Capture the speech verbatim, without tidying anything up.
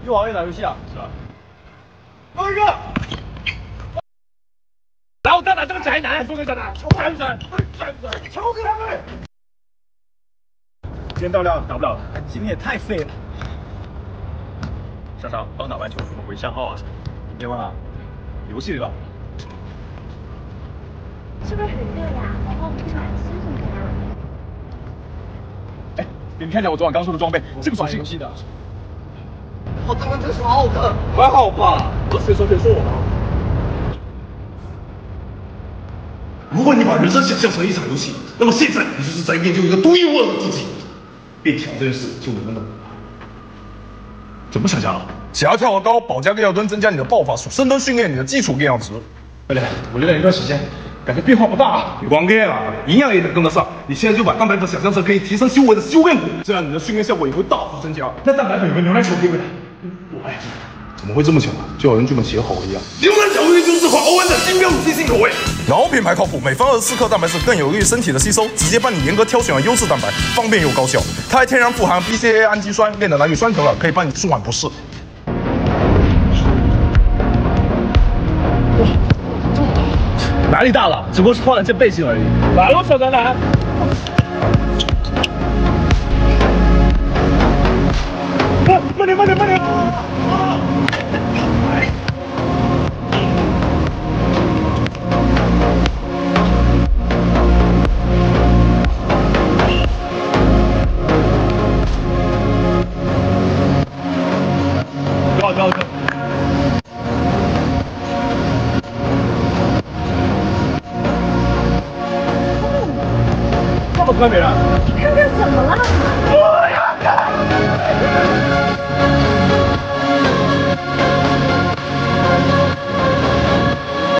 你网页打游戏啊？是啊。高一哥，来，我打打这个宅男，说给宅男，求宅不宅？宅不宅？求给他们。今天到料打不了了，今天也太废了。上上，帮打完球怎么回账号啊？别问了，游戏里吧。 是不是很热呀？我帮我们穿新送给他。 哎，给你看一下我昨晚刚收的装备，这个属性游戏的。 我他妈真是好的，还好吧？我谁说谁说我呢？如果你把人生想象成一场游戏，那么现在你就是在研究一个独一无二的自己。变强这件事就能弄。 怎么想象啊？ 想要跳得高，保加力要蹲，增加你的爆发数，深蹲训练你的基础力量值。 教练，我练了一段时间，感觉变化不大啊。 别光练了，营养也得跟得上。你现在就把蛋白粉想象成可以提升修为的修炼骨，这样你的训练效果也会大幅增加。 那蛋白粉有个牛奶球可以不可以？ 我爱怎么会这么巧啊？就好像剧本写好了一样。牛奶巧克力就是款欧恩的新标准新口味，老品牌靠谱，每方二十四克蛋白质更有利于身体的吸收，直接帮你严格挑选了优质蛋白，方便又高效。它还天然富含 B C A A 氨基酸，练得难与酸疼了，可以帮你舒缓不适。 哪里大了？只不过是换了件背心而已。来喽，小宅男。啊，慢点，慢点，慢点！啊！走走走。这么特别啊！